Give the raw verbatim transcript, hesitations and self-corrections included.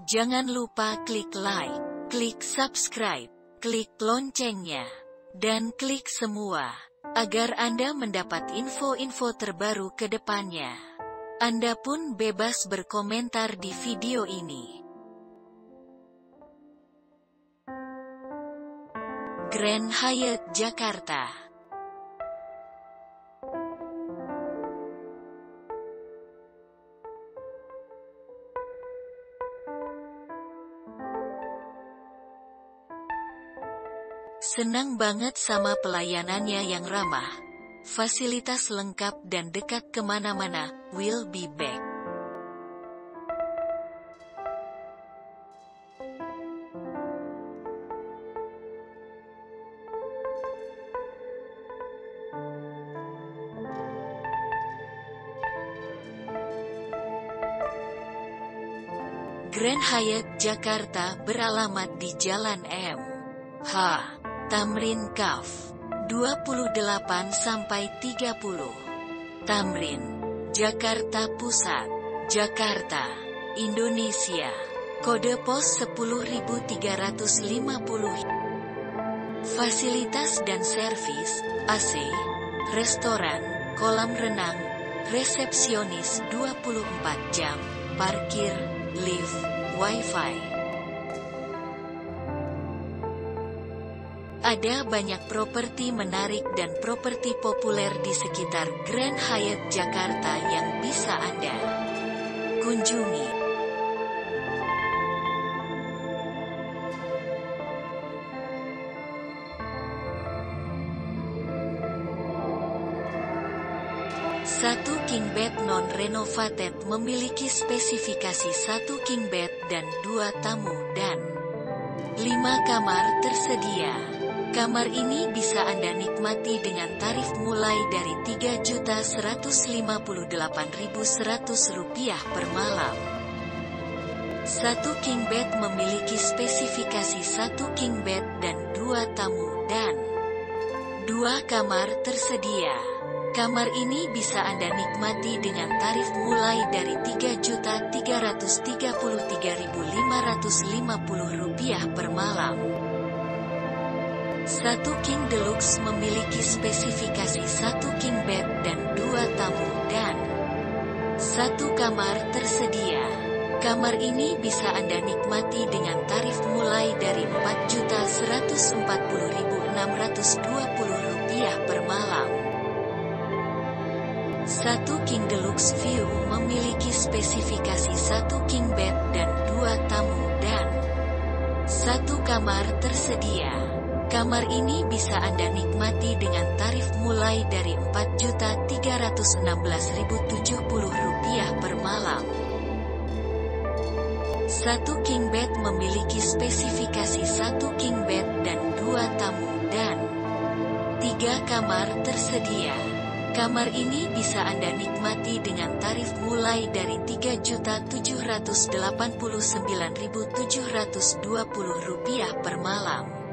Jangan lupa klik like, klik subscribe, klik loncengnya, dan klik semua, agar Anda mendapat info-info terbaru ke depannya. Anda pun bebas berkomentar di video ini. Grand Hyatt Jakarta. Senang banget sama pelayanannya yang ramah, fasilitas lengkap dan dekat kemana-mana. We'll be back. Grand Hyatt Jakarta beralamat di Jalan M H Tamrin Kaf dua puluh delapan sampai tiga puluh, Tamrin, Jakarta Pusat, Jakarta, Indonesia. Kode pos sepuluh ribu tiga ratus lima puluh. Fasilitas dan servis, A C, restoran, kolam renang, resepsionis dua puluh empat jam, parkir, lift, wifi. Ada banyak properti menarik dan properti populer di sekitar Grand Hyatt Jakarta yang bisa Anda kunjungi. Satu king bed non-renovated memiliki spesifikasi satu king bed dan dua tamu dan lima kamar tersedia. Kamar ini bisa Anda nikmati dengan tarif mulai dari tiga juta seratus lima puluh delapan ribu seratus rupiah per malam. Satu king bed memiliki spesifikasi satu king bed dan dua tamu dan dua kamar tersedia. Kamar ini bisa Anda nikmati dengan tarif mulai dari tiga juta tiga ratus tiga puluh tiga ribu lima ratus lima puluh rupiah per malam. Satu king deluxe memiliki spesifikasi satu king bed dan dua tamu dan satu kamar tersedia. Kamar ini bisa Anda nikmati dengan tarif mulai dari empat juta seratus empat puluh ribu enam ratus dua puluh rupiah per malam. Satu king deluxe view memiliki spesifikasi satu king bed dan dua tamu dan satu kamar tersedia. Kamar ini bisa Anda nikmati dengan tarif mulai dari empat juta tiga ratus enam belas ribu tujuh puluh rupiah per malam. Satu king bed memiliki spesifikasi satu king bed dan dua tamu dan tiga kamar tersedia. Kamar ini bisa Anda nikmati dengan tarif mulai dari tiga juta tujuh ratus delapan puluh sembilan ribu tujuh ratus dua puluh rupiah per malam.